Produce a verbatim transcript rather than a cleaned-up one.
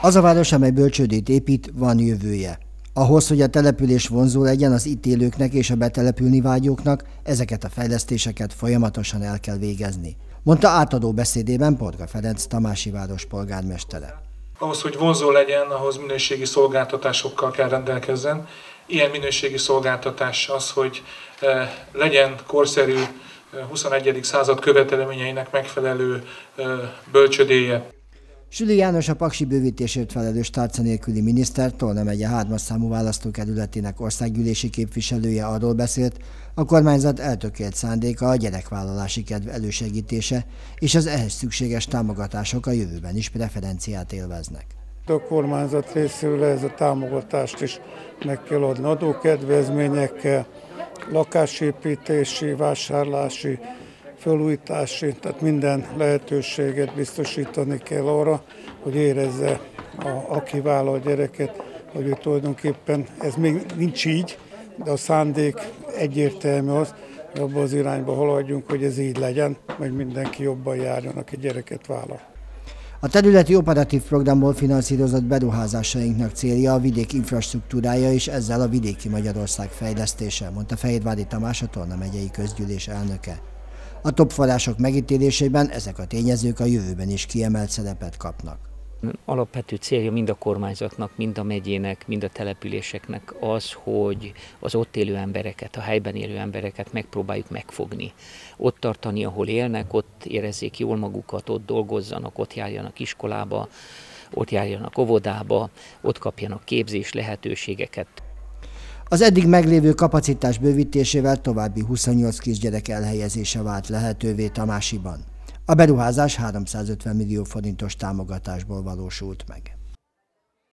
Az a város, amely bölcsődét épít, van jövője. Ahhoz, hogy a település vonzó legyen az itt élőknek és a betelepülni vágyóknak, ezeket a fejlesztéseket folyamatosan el kell végezni, mondta átadó beszédében Porga Ferenc tamási város polgármestere. Ahhoz, hogy vonzó legyen, ahhoz minőségi szolgáltatásokkal kell rendelkezzen. Ilyen minőségi szolgáltatás az, hogy legyen korszerű huszonegyedik század követelményeinek megfelelő bölcsödéje. Süli János, a paksi bővítésért felelős tárca nélküli miniszter, Tolna megye hármas számú választókerületének országgyűlési képviselője arról beszélt, a kormányzat eltökélt szándéka a gyerekvállalási kedv elősegítése, és az ehhez szükséges támogatások a jövőben is preferenciát élveznek. A kormányzat részéről ez a támogatást is meg kell adni adókedvezményekkel, lakásépítési, vásárlási, felújítási, tehát minden lehetőséget biztosítani kell arra, hogy érezze, a, aki vállal a gyereket, hogy ő tulajdonképpen, ez még nincs így, de a szándék egyértelmű az, hogy abban az irányba haladjunk, hogy ez így legyen, hogy mindenki jobban járjon, aki gyereket vállal. A területi operatív programból finanszírozott beruházásainknak célja a vidék infrastruktúrája és ezzel a vidéki Magyarország fejlesztése, mondta Fehérvári Tamás, a Tolna megyei közgyűlés elnöke. A top források megítélésében ezek a tényezők a jövőben is kiemelt szerepet kapnak. Alapvető célja mind a kormányzatnak, mind a megyének, mind a településeknek az, hogy az ott élő embereket, a helyben élő embereket megpróbáljuk megfogni. Ott tartani, ahol élnek, ott érezzék jól magukat, ott dolgozzanak, ott járjanak iskolába, ott járjanak óvodába, ott kapjanak képzés lehetőségeket. Az eddig meglévő kapacitás bővítésével további huszonnyolc kisgyerek elhelyezése vált lehetővé Tamásiban. A beruházás háromszázötven millió forintos támogatásból valósult meg.